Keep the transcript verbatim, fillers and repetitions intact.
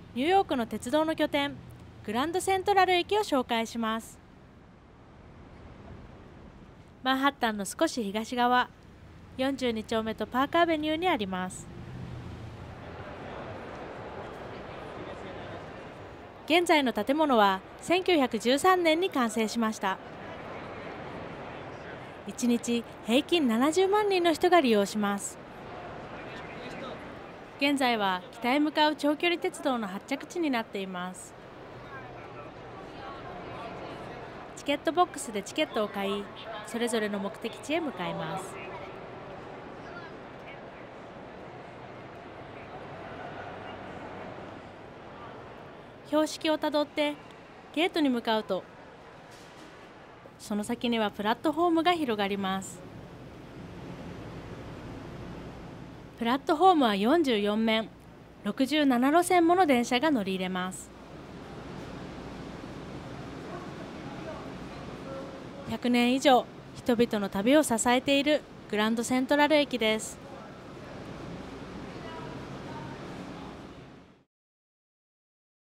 ニューヨークの鉄道の拠点、グランドセントラル駅を紹介します。マンハッタンの少し東側、よんじゅうに丁目とパークアベニューにあります。現在の建物はせんきゅうひゃくじゅうさんねんに完成しました。いちにち平均ななじゅうまんにんの人が利用します。現在は北へ向かう長距離鉄道の発着地になっています。チケットボックスでチケットを買い、それぞれの目的地へ向かいます。標識をたどってゲートに向かうと、その先にはプラットフォームが広がります。プラットフォームはよんじゅうよんめん、ろくじゅうななろせんもの電車が乗り入れます。ひゃくねん以上、人々の旅を支えているグランドセントラル駅です。